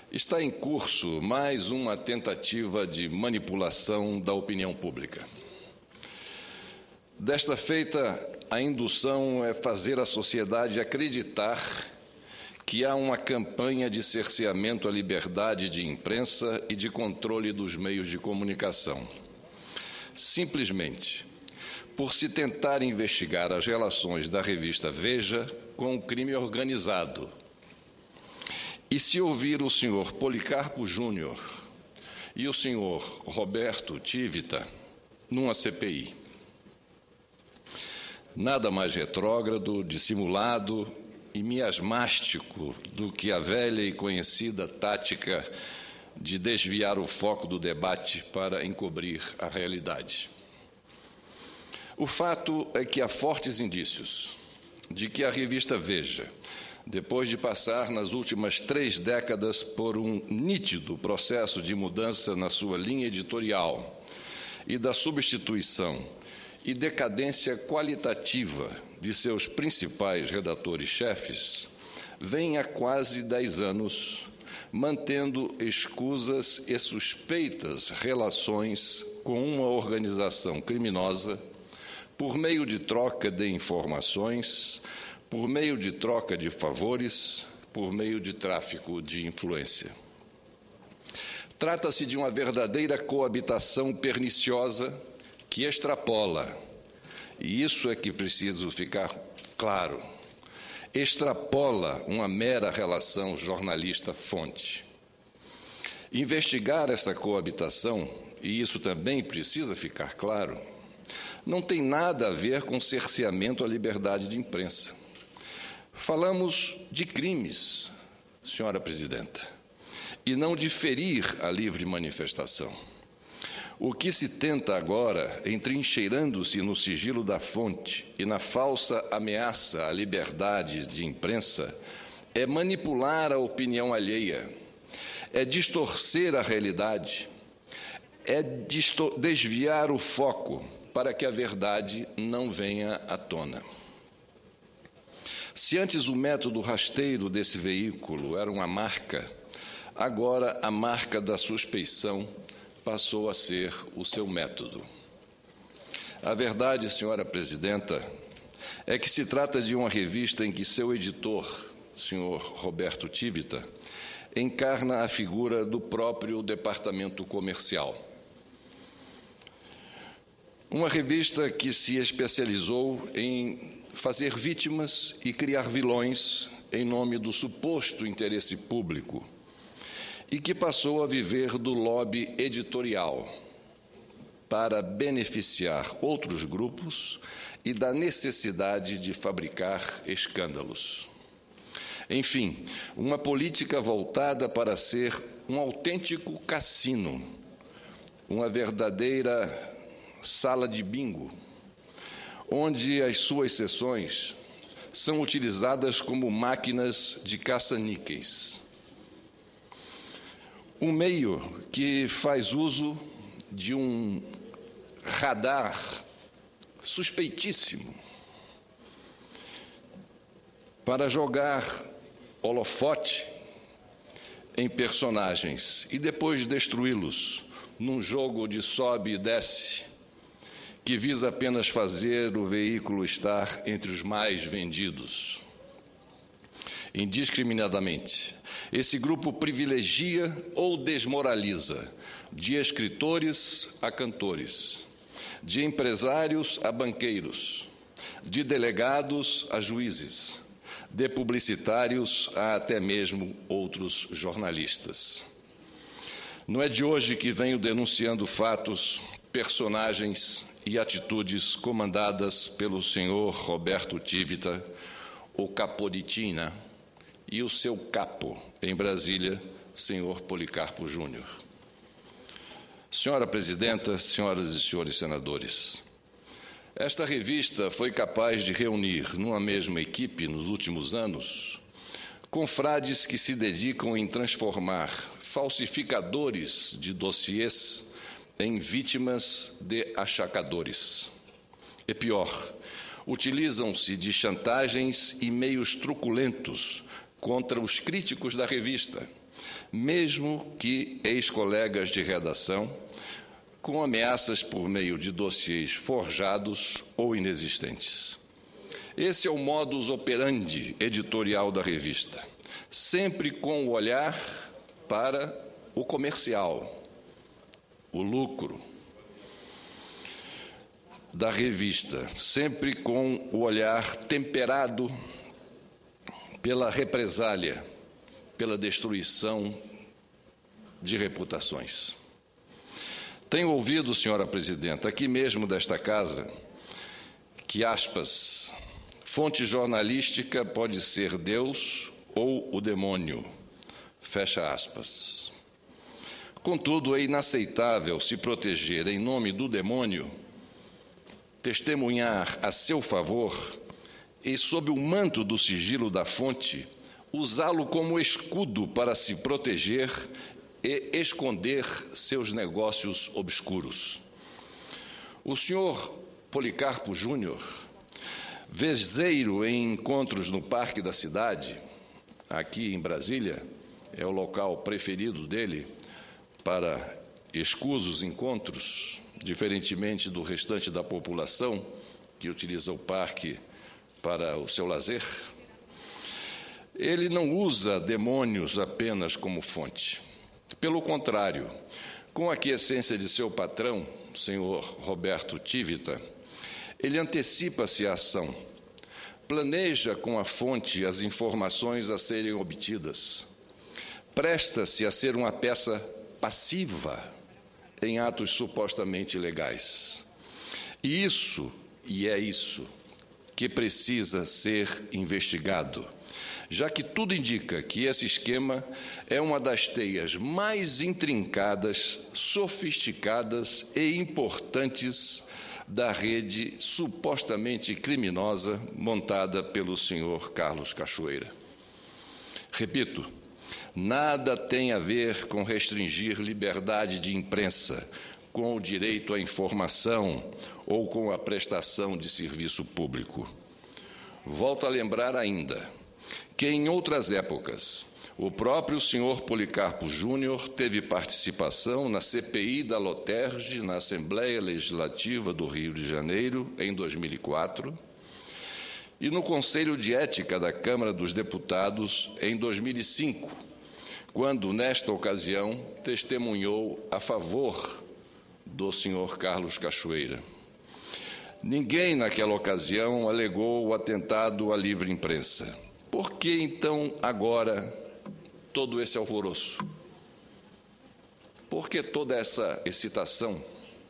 Está em curso mais uma tentativa de manipulação da opinião pública. Desta feita, a indução é fazer a sociedade acreditar que há uma campanha de cerceamento à liberdade de imprensa e de controle dos meios de comunicação. Simplesmente por se tentar investigar as relações da revista Veja com o crime organizado. E se ouvir o senhor Policarpo Júnior e o senhor Roberto Tivita numa CPI. Nada mais retrógrado, dissimulado e miasmático do que a velha e conhecida tática de desviar o foco do debate para encobrir a realidade. O fato é que há fortes indícios de que a revista Veja, depois de passar nas últimas 3 décadas por um nítido processo de mudança na sua linha editorial e da substituição e decadência qualitativa de seus principais redatores-chefes, vem há quase 10 anos mantendo escusas e suspeitas relações com uma organização criminosa por meio de troca de informações, por meio de troca de favores, por meio de tráfico de influência. Trata-se de uma verdadeira coabitação perniciosa que extrapola, e isso é que preciso ficar claro, extrapola uma mera relação jornalista-fonte. Investigar essa coabitação, e isso também precisa ficar claro, não tem nada a ver com cerceamento à liberdade de imprensa. Falamos de crimes, senhora presidenta, e não de ferir a livre manifestação. O que se tenta agora, entrincheirando-se no sigilo da fonte e na falsa ameaça à liberdade de imprensa, é manipular a opinião alheia, é distorcer a realidade, é desviar o foco para que a verdade não venha à tona. Se antes o método rasteiro desse veículo era uma marca, agora a marca da suspeição passou a ser o seu método. A verdade, senhora presidenta, é que se trata de uma revista em que seu editor, senhor Roberto Tivita, encarna a figura do próprio departamento comercial. Uma revista que se especializou em fazer vítimas e criar vilões em nome do suposto interesse público e que passou a viver do lobby editorial para beneficiar outros grupos e da necessidade de fabricar escândalos. Enfim, uma política voltada para ser um autêntico cassino, uma verdadeira sala de bingo, onde as suas sessões são utilizadas como máquinas de caça-níqueis. Um meio que faz uso de um radar suspeitíssimo para jogar holofote em personagens e depois destruí-los num jogo de sobe e desce, que visa apenas fazer o veículo estar entre os mais vendidos. Indiscriminadamente, esse grupo privilegia ou desmoraliza, de escritores a cantores, de empresários a banqueiros, de delegados a juízes, de publicitários a até mesmo outros jornalistas. Não é de hoje que venho denunciando fatos, personagens e atitudes comandadas pelo senhor Roberto Tivita, o Capoditina, e o seu capo em Brasília, senhor Policarpo Júnior. Senhora presidenta, senhoras e senhores senadores, esta revista foi capaz de reunir numa mesma equipe, nos últimos anos, confrades que se dedicam em transformar falsificadores de dossiês em vítimas de achacadores. E pior, utilizam-se de chantagens e meios truculentos contra os críticos da revista, mesmo que ex-colegas de redação, com ameaças por meio de dossiês forjados ou inexistentes. Esse é o modus operandi editorial da revista, sempre com o olhar para o comercial, o lucro da revista, sempre com o olhar temperado pela represália, pela destruição de reputações. Tenho ouvido, senhora presidenta, aqui mesmo desta casa, que, aspas, fonte jornalística pode ser Deus ou o demônio, fecha aspas. Contudo, é inaceitável se proteger em nome do demônio, testemunhar a seu favor e, sob o manto do sigilo da fonte, usá-lo como escudo para se proteger e esconder seus negócios obscuros. O senhor Policarpo Júnior, vezeiro em encontros no Parque da Cidade, aqui em Brasília, é o local preferido dele para escusos encontros, diferentemente do restante da população que utiliza o parque para o seu lazer. Ele não usa demônios apenas como fonte. Pelo contrário, com a aquiescência de seu patrão, o senhor Roberto Tivita, ele antecipa-se à ação, planeja com a fonte as informações a serem obtidas, presta-se a ser uma peça passiva em atos supostamente legais. E é isso que precisa ser investigado, já que tudo indica que esse esquema é uma das teias mais intrincadas, sofisticadas e importantes da rede supostamente criminosa montada pelo senhor Carlos Cachoeira. Repito, nada tem a ver com restringir liberdade de imprensa, com o direito à informação ou com a prestação de serviço público. Volto a lembrar ainda que, em outras épocas, o próprio senhor Policarpo Júnior teve participação na CPI da Loterge, na Assembleia Legislativa do Rio de Janeiro, em 2004, e no Conselho de Ética da Câmara dos Deputados, em 2005, quando, nesta ocasião, testemunhou a favor do senhor Carlos Cachoeira. Ninguém, naquela ocasião, alegou o atentado à livre imprensa. Por que, então, agora, todo esse alvoroço? Por que toda essa excitação?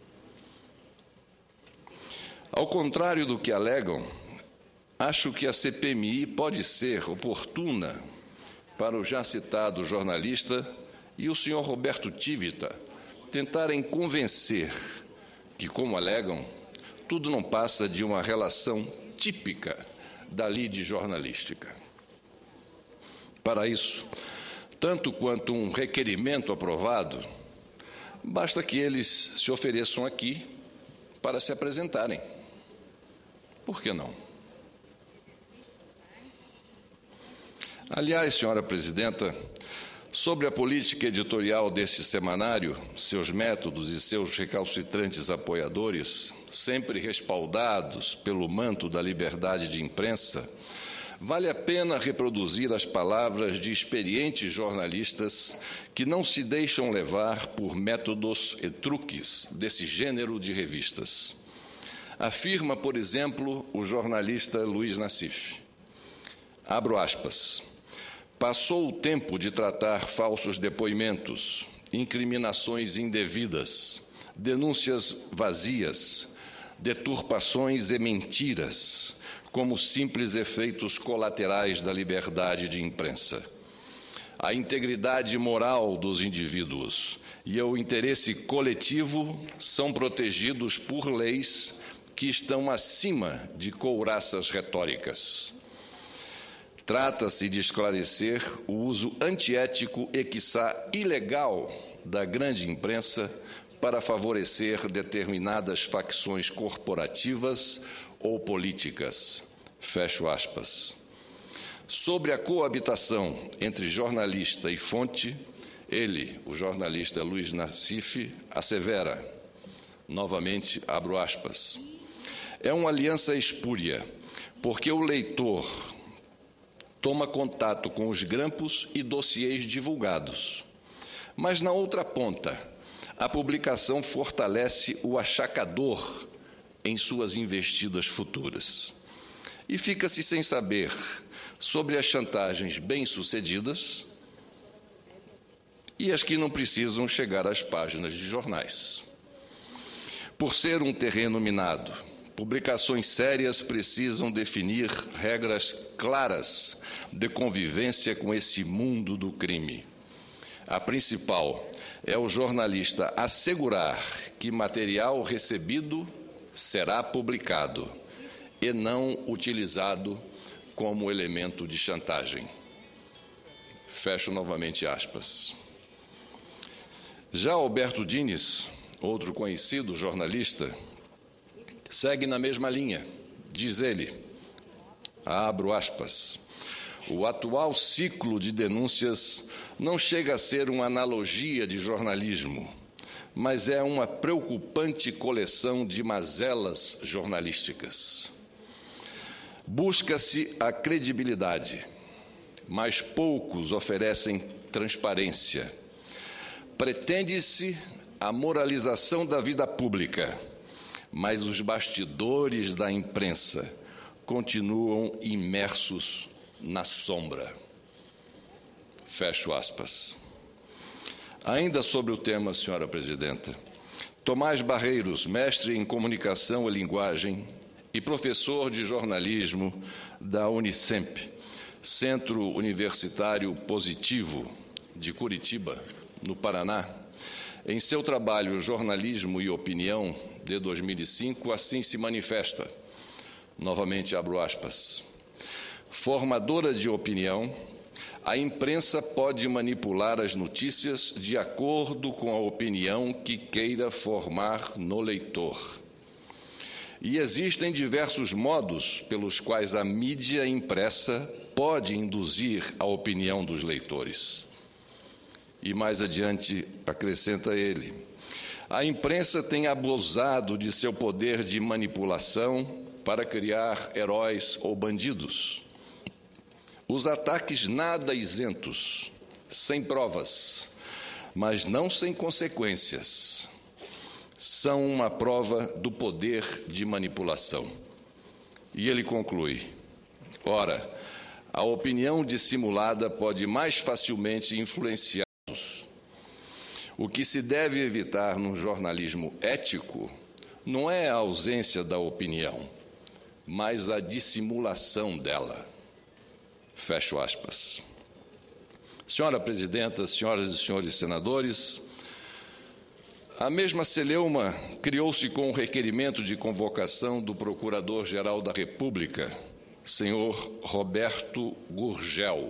Ao contrário do que alegam, acho que a CPMI pode ser oportuna para o já citado jornalista e o senhor Roberto Tivita tentarem convencer que, como alegam, tudo não passa de uma relação típica da lide jornalística. Para isso, tanto quanto um requerimento aprovado, basta que eles se ofereçam aqui para se apresentarem. Por que não? Aliás, senhora presidenta, sobre a política editorial desse semanário, seus métodos e seus recalcitrantes apoiadores, sempre respaldados pelo manto da liberdade de imprensa, vale a pena reproduzir as palavras de experientes jornalistas que não se deixam levar por métodos e truques desse gênero de revistas. Afirma, por exemplo, o jornalista Luiz Nassif, abro aspas, passou o tempo de tratar falsos depoimentos, incriminações indevidas, denúncias vazias, deturpações e mentiras, como simples efeitos colaterais da liberdade de imprensa. A integridade moral dos indivíduos e o interesse coletivo são protegidos por leis que estão acima de couraças retóricas. Trata-se de esclarecer o uso antiético e, quiçá, ilegal da grande imprensa para favorecer determinadas facções corporativas ou políticas. Fecho aspas. Sobre a coabitação entre jornalista e fonte, ele, o jornalista Luiz Nassif, assevera, novamente, abro aspas, é uma aliança espúria, porque o leitor toma contato com os grampos e dossiês divulgados. Mas, na outra ponta, a publicação fortalece o achacador em suas investidas futuras. E fica-se sem saber sobre as chantagens bem-sucedidas e as que não precisam chegar às páginas de jornais. Por ser um terreno minado, publicações sérias precisam definir regras claras de convivência com esse mundo do crime. A principal é o jornalista assegurar que material recebido será publicado e não utilizado como elemento de chantagem. Fecho novamente aspas. Já Alberto Dines, outro conhecido jornalista, segue na mesma linha. Diz ele, abro aspas, o atual ciclo de denúncias não chega a ser uma analogia de jornalismo, mas é uma preocupante coleção de mazelas jornalísticas. Busca-se a credibilidade, mas poucos oferecem transparência. Pretende-se a moralização da vida pública, mas os bastidores da imprensa continuam imersos na sombra. Fecho aspas. Ainda sobre o tema, senhora presidenta, Tomás Barreiros, mestre em comunicação e linguagem e professor de jornalismo da Unicamp, Centro Universitário Positivo de Curitiba, no Paraná, em seu trabalho Jornalismo e Opinião, de 2005, assim se manifesta. Novamente abro aspas. Formadora de opinião, a imprensa pode manipular as notícias de acordo com a opinião que queira formar no leitor. E existem diversos modos pelos quais a mídia impressa pode induzir a opinião dos leitores. E mais adiante acrescenta ele, a imprensa tem abusado de seu poder de manipulação para criar heróis ou bandidos. Os ataques nada isentos, sem provas, mas não sem consequências, são uma prova do poder de manipulação. E ele conclui, ora, a opinião dissimulada pode mais facilmente influenciá-los. O que se deve evitar num jornalismo ético não é a ausência da opinião, mas a dissimulação dela. Fecho aspas. Senhora Presidenta, senhoras e senhores senadores, a mesma celeuma criou-se com o requerimento de convocação do Procurador-Geral da República, senhor Roberto Gurgel.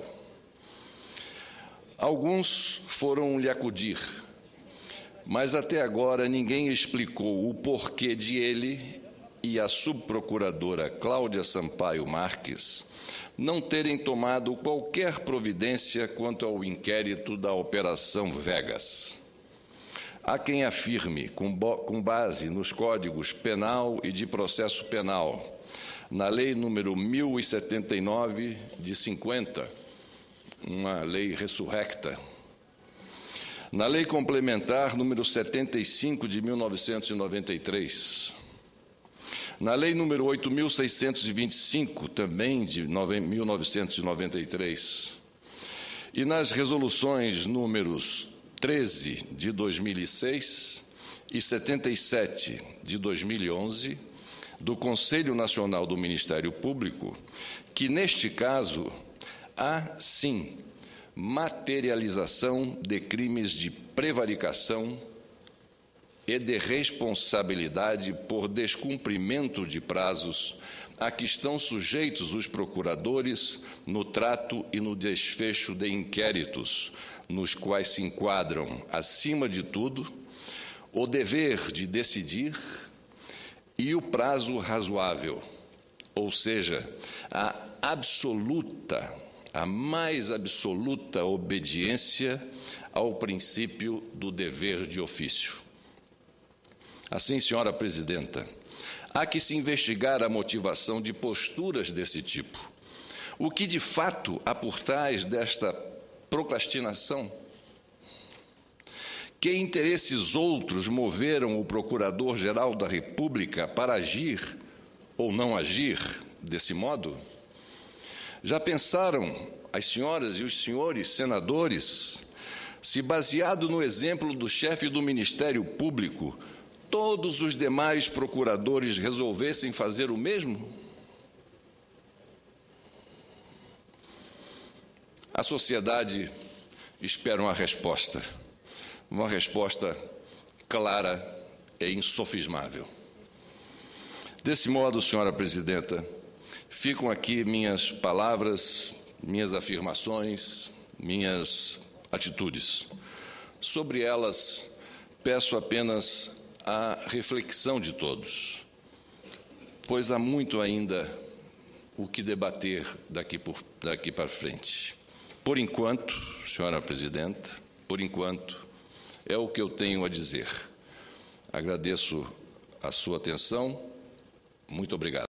Alguns foram lhe acudir, mas até agora ninguém explicou o porquê de ele e a subprocuradora Cláudia Sampaio Marques não terem tomado qualquer providência quanto ao inquérito da Operação Vegas. Há quem afirme, com base nos códigos penal e de processo penal, na Lei número 1079 de 50, uma lei ressurrecta, na Lei Complementar número 75 de 1993, na Lei número 8.625, também de 1993, e nas resoluções números 13 de 2006 e 77 de 2011 do Conselho Nacional do Ministério Público, que, neste caso, há, sim, materialização de crimes de prevaricação e de responsabilidade por descumprimento de prazos a que estão sujeitos os procuradores no trato e no desfecho de inquéritos, nos quais se enquadram, acima de tudo, o dever de decidir e o prazo razoável, ou seja, a absoluta a mais absoluta obediência ao princípio do dever de ofício. Assim, senhora presidenta, há que se investigar a motivação de posturas desse tipo. O que de fato há por trás desta procrastinação? Que interesses outros moveram o Procurador-Geral da República para agir ou não agir desse modo? Já pensaram as senhoras e os senhores senadores se, baseado no exemplo do chefe do Ministério Público, todos os demais procuradores resolvessem fazer o mesmo? A sociedade espera uma resposta clara e insofismável. Desse modo, senhora presidenta, ficam aqui minhas palavras, minhas afirmações, minhas atitudes. Sobre elas, peço apenas a reflexão de todos, pois há muito ainda o que debater daqui para frente. Por enquanto, senhora presidenta, por enquanto, é o que eu tenho a dizer. Agradeço a sua atenção. Muito obrigado.